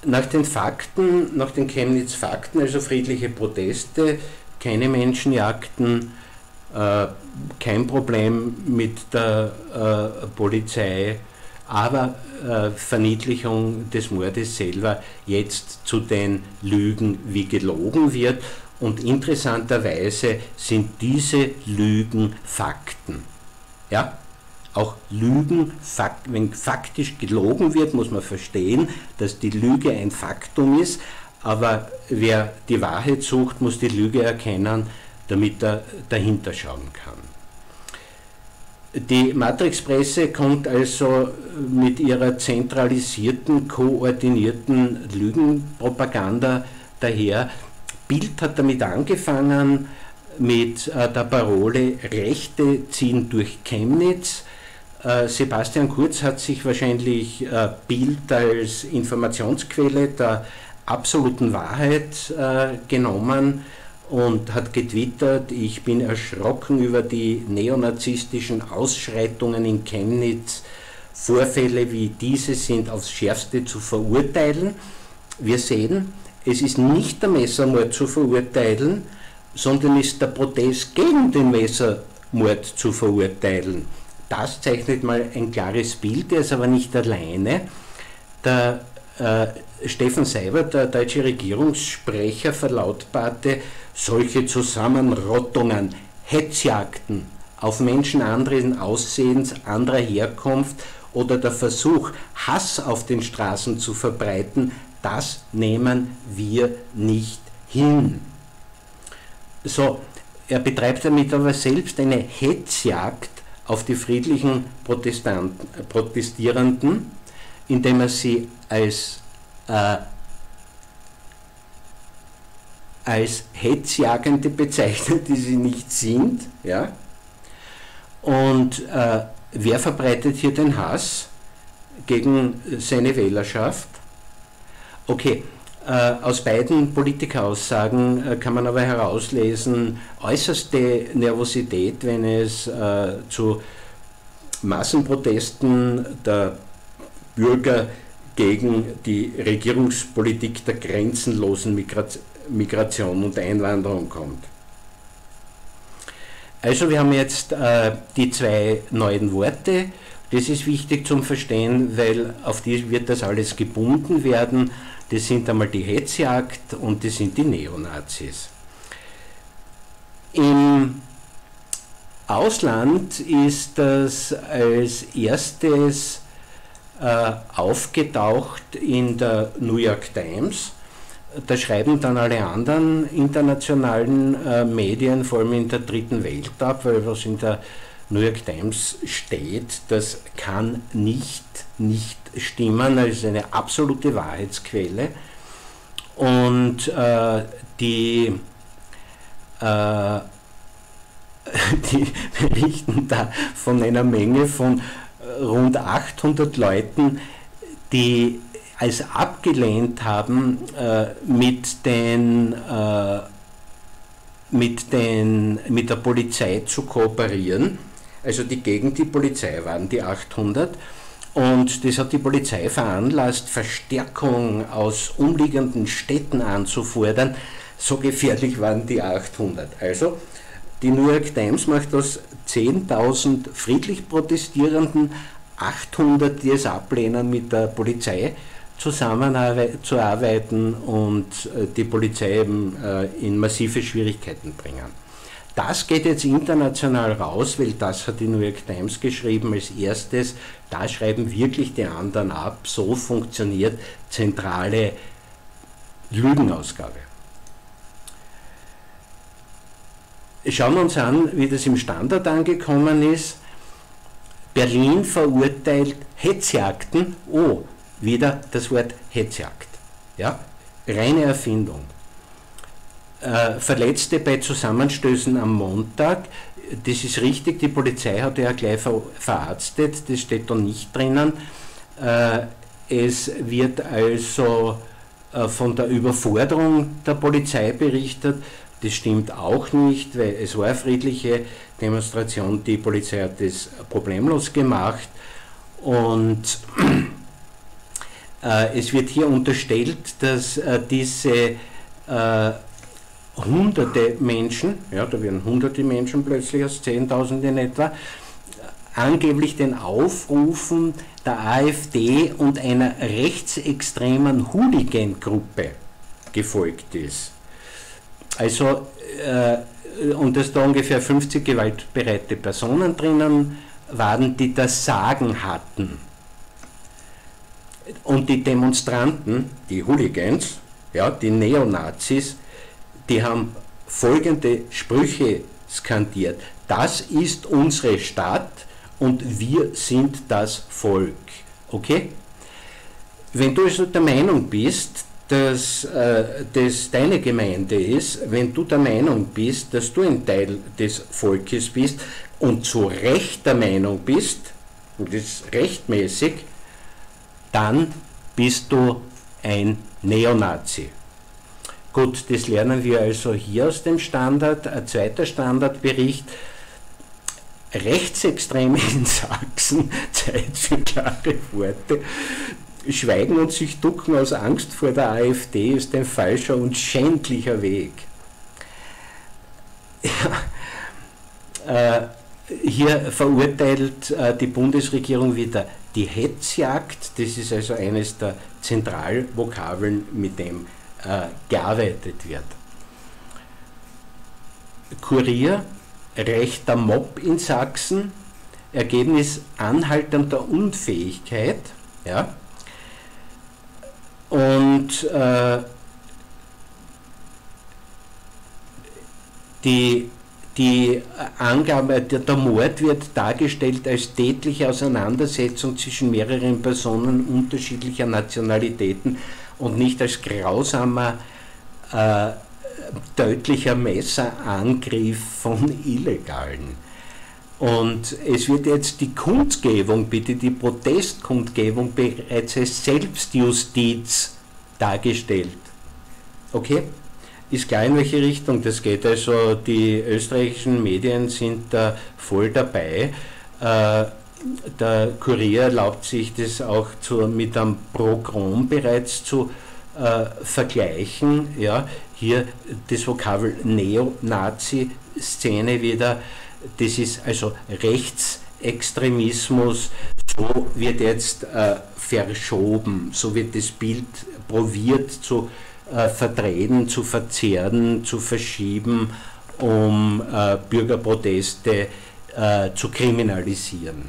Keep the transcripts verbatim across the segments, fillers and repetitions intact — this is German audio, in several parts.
nach den Fakten, nach den Chemnitz-Fakten, also friedliche Proteste, keine Menschenjagden, äh, kein Problem mit der äh, Polizei, aber äh, Verniedlichung des Mordes selber, jetzt zu den Lügen, wie gelogen wird. Und interessanterweise sind diese Lügen Fakten. Ja? Auch Lügen, fakt, wenn faktisch gelogen wird, muss man verstehen, dass die Lüge ein Faktum ist, aber wer die Wahrheit sucht, muss die Lüge erkennen, damit er dahinter schauen kann. Die Matrix-Presse kommt also mit ihrer zentralisierten, koordinierten Lügenpropaganda daher. Bild hat damit angefangen mit äh, der Parole Rechte ziehen durch Chemnitz. Äh, Sebastian Kurz hat sich wahrscheinlich äh, Bild als Informationsquelle der absoluten Wahrheit äh, genommen und hat getwittert, ich bin erschrocken über die neonazistischen Ausschreitungen in Chemnitz. Vorfälle wie diese sind aufs Schärfste zu verurteilen. Wir sehen, es ist nicht der Messermord zu verurteilen, sondern ist der Protest gegen den Messermord zu verurteilen. Das zeichnet mal ein klares Bild, er ist aber nicht alleine. Der äh, Steffen Seibert, der deutsche Regierungssprecher, verlautbarte, solche Zusammenrottungen, Hetzjagden auf Menschen anderen Aussehens, anderer Herkunft oder der Versuch, Hass auf den Straßen zu verbreiten, das nehmen wir nicht hin. So, er betreibt damit aber selbst eine Hetzjagd auf die friedlichen Protestanten, Protestierenden, indem er sie als, äh, als Hetzjagende bezeichnet, die sie nicht sind. Ja? Und äh, wer verbreitet hier den Hass gegen seine Wählerschaft? Okay, äh, aus beiden Politikeraussagen äh, kann man aber herauslesen, äußerste Nervosität, wenn es äh, zu Massenprotesten der Bürger gegen die Regierungspolitik der grenzenlosen Migration Migration und Einwanderung kommt. Also wir haben jetzt äh, die zwei neuen Worte, das ist wichtig zum Verstehen, weil auf die wird das alles gebunden werden. Das sind einmal die Hetzjagd und das sind die Neonazis. Im Ausland ist das als erstes äh, aufgetaucht in der New York Times. Da schreiben dann alle anderen internationalen äh, Medien, vor allem in der dritten Welt, ab, weil was in der New York Times steht, das kann nicht, nicht stimmen, das ist eine absolute Wahrheitsquelle. Und äh, die, äh, die berichten da von einer Menge von rund achthundert Leuten, die als abgelehnt haben, äh, mit, den, äh, mit, den, mit der Polizei zu kooperieren, also die gegen die Polizei waren, die achthundert, und das hat die Polizei veranlasst, Verstärkung aus umliegenden Städten anzufordern. So gefährlich waren die achthundert. Also die New York Times macht aus zehntausend friedlich Protestierenden achthundert, die es ablehnen, mit der Polizei zusammenzuarbeiten und die Polizei eben in massive Schwierigkeiten bringen. Das geht jetzt international raus, weil das hat die New York Times geschrieben als erstes. Da schreiben wirklich die anderen ab. So funktioniert zentrale Lügenausgabe. Schauen wir uns an, wie das im Standard angekommen ist. Berlin verurteilt Hetzjagden. Oh, wieder das Wort Hetzjagd. Ja? Reine Erfindung. Äh, Verletzte bei Zusammenstößen am Montag. Das ist richtig, die Polizei hat ja gleich ver verarztet, das steht da nicht drinnen. Äh, es wird also äh, von der Überforderung der Polizei berichtet. Das stimmt auch nicht, weil es war eine friedliche Demonstration, die Polizei hat das problemlos gemacht. Und Äh, es wird hier unterstellt, dass äh, diese äh, hunderte Menschen, ja, da werden hunderte Menschen plötzlich aus zehntausend in etwa, angeblich den Aufrufen der AfD und einer rechtsextremen Hooligan-Gruppe gefolgt ist. Also, äh, und dass da ungefähr fünfzig gewaltbereite Personen drinnen waren, die das Sagen hatten. Und die Demonstranten, die Hooligans, ja, die Neonazis, die haben folgende Sprüche skandiert: Das ist unsere Stadt und wir sind das Volk. Okay? Wenn du also der Meinung bist, dass äh, das deine Gemeinde ist, wenn du der Meinung bist, dass du ein Teil des Volkes bist und zu Recht der Meinung bist, und das ist rechtmäßig, dann bist du ein Neonazi. Gut, das lernen wir also hier aus dem Standard. Ein zweiter Standardbericht: Rechtsextreme in Sachsen, Zeit für klare Worte. Schweigen und sich ducken aus Angst vor der AfD ist ein falscher und schändlicher Weg. Ja, äh, hier verurteilt äh, die Bundesregierung wieder die Hetzjagd. Das ist also eines der Zentralvokabeln, mit dem äh, gearbeitet wird. Kurier: rechter Mob in Sachsen, Ergebnis anhaltender Unfähigkeit. Ja. Und äh, die, die Angabe, der, der Mord wird dargestellt als tätliche Auseinandersetzung zwischen mehreren Personen unterschiedlicher Nationalitäten und nicht als grausamer, äh, tödlicher Messerangriff von Illegalen. Und es wird jetzt die Kundgebung, bitte die Protestkundgebung, bereits als Selbstjustiz dargestellt. Okay? Ist klar, in welche Richtung das geht. Also die österreichischen Medien sind da voll dabei. Äh, der Kurier erlaubt sich das auch zu, mit einem Pogrom bereits zu äh, vergleichen. Ja? Hier das Vokabel Neonazi-Szene wieder. Das ist also Rechtsextremismus, so wird jetzt äh, verschoben, so wird das Bild probiert zu äh, verdrehen, zu verzerren, zu verschieben, um äh, Bürgerproteste äh, zu kriminalisieren.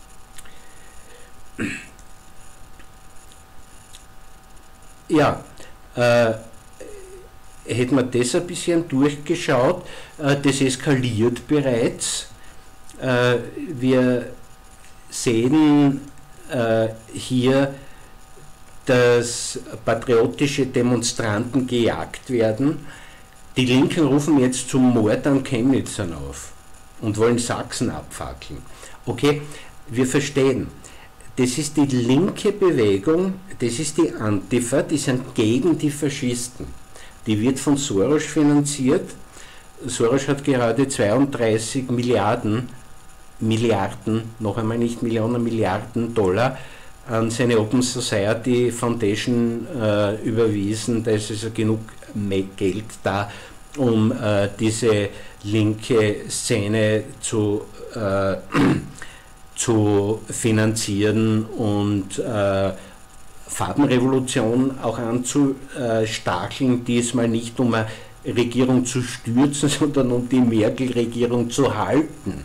Ja, äh, hätten wir das ein bisschen durchgeschaut, das eskaliert bereits. Wir sehen hier, dass patriotische Demonstranten gejagt werden. Die Linken rufen jetzt zum Mord an Chemnitzern auf und wollen Sachsen abfackeln. Okay, wir verstehen. Das ist die linke Bewegung, das ist die Antifa, die sind gegen die Faschisten. Die wird von Soros finanziert. Soros hat gerade zweiunddreißig Milliarden, Milliarden, noch einmal nicht Millionen, Milliarden Dollar an seine Open Society Foundation äh, überwiesen. Da ist also genug Geld da, um äh, diese linke Szene zu, äh, zu finanzieren und äh, Farbenrevolution auch anzustacheln, diesmal nicht um eine Regierung zu stürzen, sondern um die Merkel-Regierung zu halten.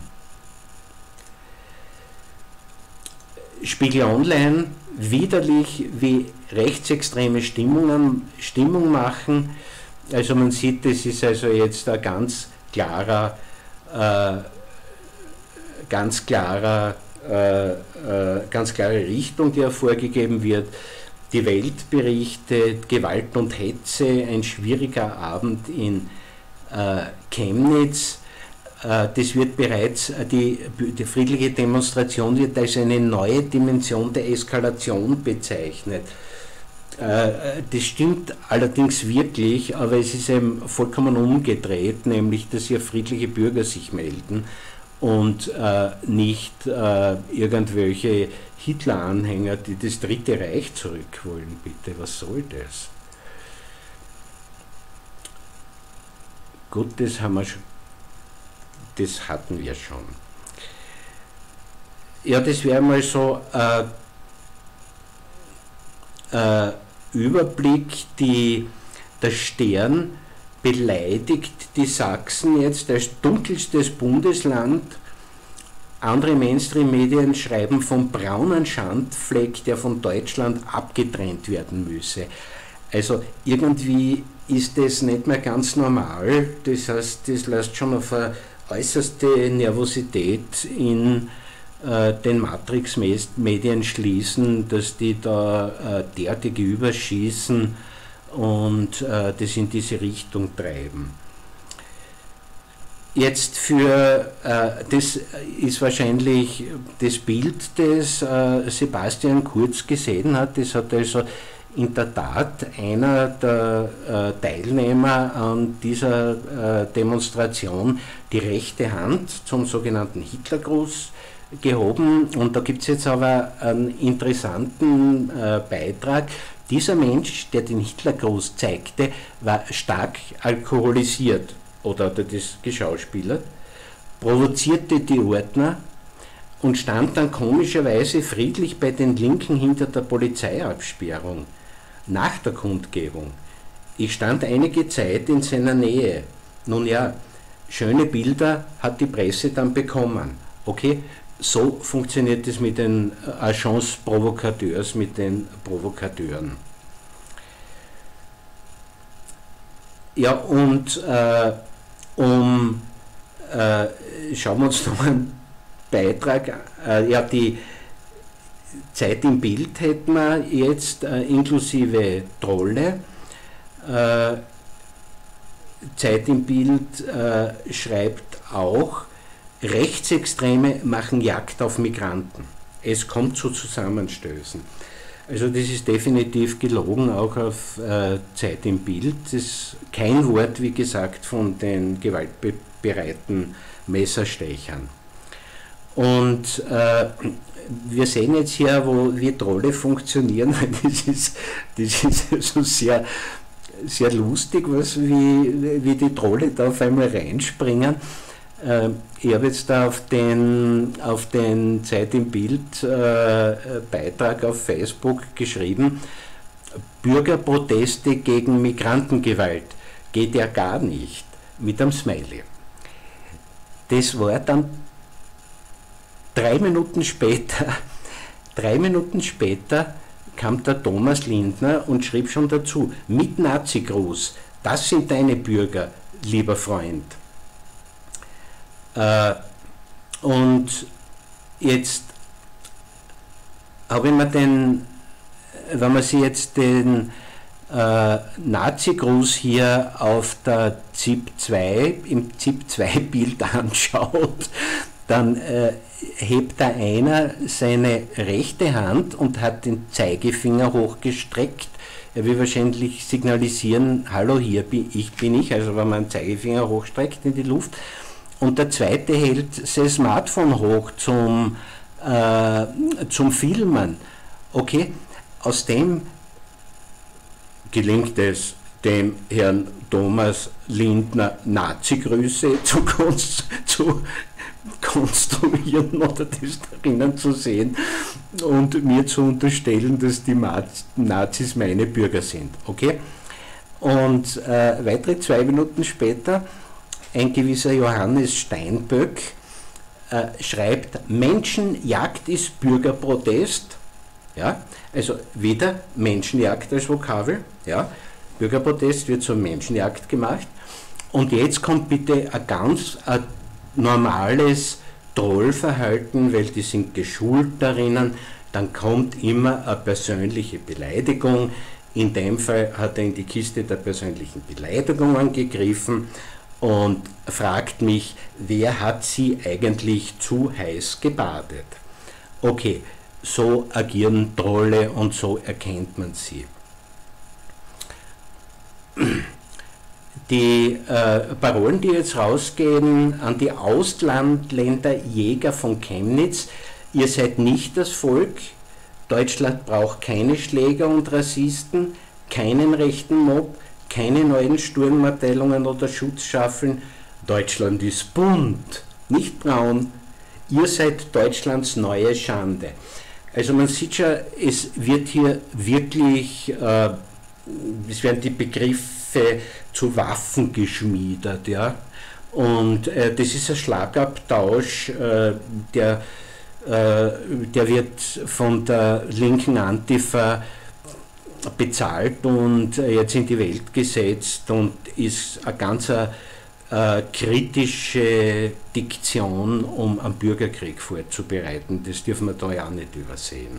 Spiegel Online, widerlich, wie rechtsextreme Stimmungen, Stimmung machen. Also man sieht, das ist also jetzt ein ganz klarer, äh, ganz klarer Äh, äh, ganz klare Richtung, die hervorgegeben wird. Die Welt berichtet Gewalt und Hetze, ein schwieriger Abend in äh, Chemnitz. Äh, das wird bereits, äh, die, die friedliche Demonstration wird als eine neue Dimension der Eskalation bezeichnet. Äh, das stimmt allerdings wirklich, aber es ist eben vollkommen umgedreht, nämlich dass hier friedliche Bürger sich melden und äh, nicht äh, irgendwelche Hitler-Anhänger, die das Dritte Reich zurück wollen. Bitte, was soll das? Gut, das haben wir schon, das hatten wir schon. Ja, das wäre mal so ein äh, äh, Überblick. Die, der Stern beleidigt die Sachsen jetzt als dunkelstes Bundesland. Andere Mainstream-Medien schreiben vom braunen Schandfleck, der von Deutschland abgetrennt werden müsse. Also irgendwie ist das nicht mehr ganz normal. Das heißt, das lässt schon auf eine äußerste Nervosität in äh, den Matrix-Medien schließen, dass die da äh, derartig überschießen und äh, das in diese Richtung treiben. Jetzt für, äh, das ist wahrscheinlich das Bild, das äh, Sebastian Kurz gesehen hat. Das hat also in der Tat einer der äh, Teilnehmer an dieser äh, Demonstration die rechte Hand zum sogenannten Hitlergruß gehoben. Und da gibt es jetzt aber einen interessanten äh, Beitrag. Dieser Mensch, der den Hitlergruß zeigte, war stark alkoholisiert oder hat er das geschauspielert, provozierte die Ordner und stand dann komischerweise friedlich bei den Linken hinter der Polizeiabsperrung. Nach der Kundgebung. Ich stand einige Zeit in seiner Nähe. Nun ja, schöne Bilder hat die Presse dann bekommen. Okay, so funktioniert es mit den Agents Provocateurs, mit den Provokateuren. Ja, und äh, um, äh, schauen wir uns noch einen Beitrag, äh, ja, die Zeit im Bild hätten wir jetzt äh, inklusive Trolle. Äh, Zeit im Bild äh, schreibt auch, Rechtsextreme machen Jagd auf Migranten. Es kommt zu Zusammenstößen. Also das ist definitiv gelogen, auch auf äh, Zeit im Bild. Das ist kein Wort, wie gesagt, von den gewaltbereiten Messerstechern. Und äh, wir sehen jetzt hier, wo wie Trolle funktionieren, das ist, das ist also sehr, sehr lustig, was, wie, wie die Trolle da auf einmal reinspringen. Äh, ich habe jetzt da auf den, auf den Zeit im Bild äh, Beitrag auf Facebook geschrieben, Bürgerproteste gegen Migrantengewalt geht ja gar nicht, mit einem Smiley. Das war dann drei Minuten später, drei Minuten später kam der Thomas Lindner und schrieb schon dazu, mit Nazi-Gruß, das sind deine Bürger, lieber Freund. Äh, und jetzt habe ich mir den, wenn man sich jetzt den äh, Nazi-Gruß hier auf der ZIP zwei, im ZIP zwei Bild anschaut, dann äh, hebt da einer seine rechte Hand und hat den Zeigefinger hochgestreckt. Er will wahrscheinlich signalisieren, hallo, hier bin ich, bin ich, also wenn man einen Zeigefinger hochstreckt in die Luft. Und der zweite hält sein Smartphone hoch zum, äh, zum Filmen. Okay, aus dem gelingt es dem Herrn Thomas Lindner Nazi-Grüße zu, konst zu konstruieren oder das darin zu sehen und mir zu unterstellen, dass die Nazis meine Bürger sind. Okay? Und äh, weitere zwei Minuten später ein gewisser Johannes Steinböck äh, schreibt, Menschenjagd ist Bürgerprotest. Ja? Also wieder Menschenjagd als Vokabel. Ja? Bürgerprotest wird zur Menschenjagd gemacht. Und jetzt kommt bitte ein ganz ein normales Trollverhalten, weil die sind geschult darin, dann kommt immer eine persönliche Beleidigung. In dem Fall hat er in die Kiste der persönlichen Beleidigungen gegriffen und fragt mich, wer hat sie eigentlich zu heiß gebadet? Okay, so agieren Trolle und so erkennt man sie. die äh, Parolen, die jetzt rausgehen an die Auslandländerjäger von Chemnitz: Ihr seid nicht das Volk, Deutschland braucht keine Schläger und Rassisten, keinen rechten Mob, keine neuen Sturmabteilungen oder Schutzschaffeln. Deutschland ist bunt, nicht braun. Ihr seid Deutschlands neue Schande. Also man sieht schon, es wird hier wirklich, äh, es werden die Begriffe zu Waffen geschmiedet, ja. Und äh, das ist ein Schlagabtausch, äh, der, äh, der wird von der linken Antifa bezahlt und jetzt in die Welt gesetzt und ist eine ganz äh, kritische Diktion, um einen Bürgerkrieg vorzubereiten. Das dürfen wir da ja auch nicht übersehen.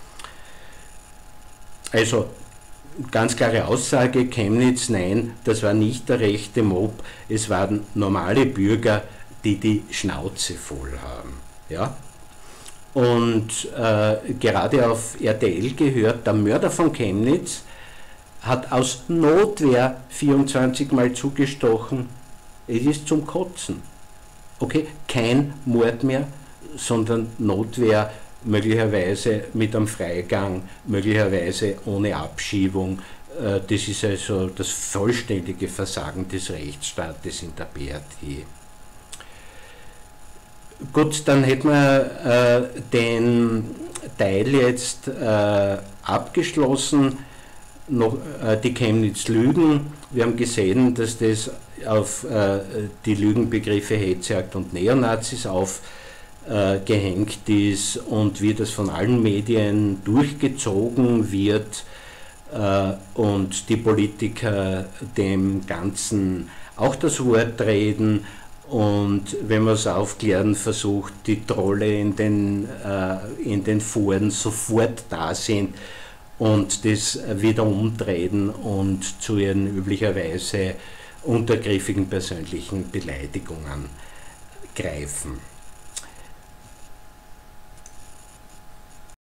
Also ganz klare Aussage: Chemnitz, nein, das war nicht der rechte Mob, es waren normale Bürger, die die Schnauze voll haben. Ja? Und äh, gerade auf R T L gehört, der Mörder von Chemnitz hat aus Notwehr vierundzwanzig Mal zugestochen. Es ist zum Kotzen. Okay, kein Mord mehr, sondern Notwehr, möglicherweise mit einem Freigang, möglicherweise ohne Abschiebung. Äh, das ist also das vollständige Versagen des Rechtsstaates in der B R T. Gut, dann hätten wir äh, den Teil jetzt äh, abgeschlossen, noch äh, die Chemnitz-Lügen. Wir haben gesehen, dass das auf äh, die Lügenbegriffe Hetzjagd und Neonazis aufgehängt äh, ist und wie das von allen Medien durchgezogen wird äh, und die Politiker dem Ganzen auch das Wort reden. Und wenn man es aufklären versucht, die Trolle in den, äh, in den Foren sofort da sind und das wieder umdrehen und zu ihren üblicherweise untergriffigen persönlichen Beleidigungen greifen.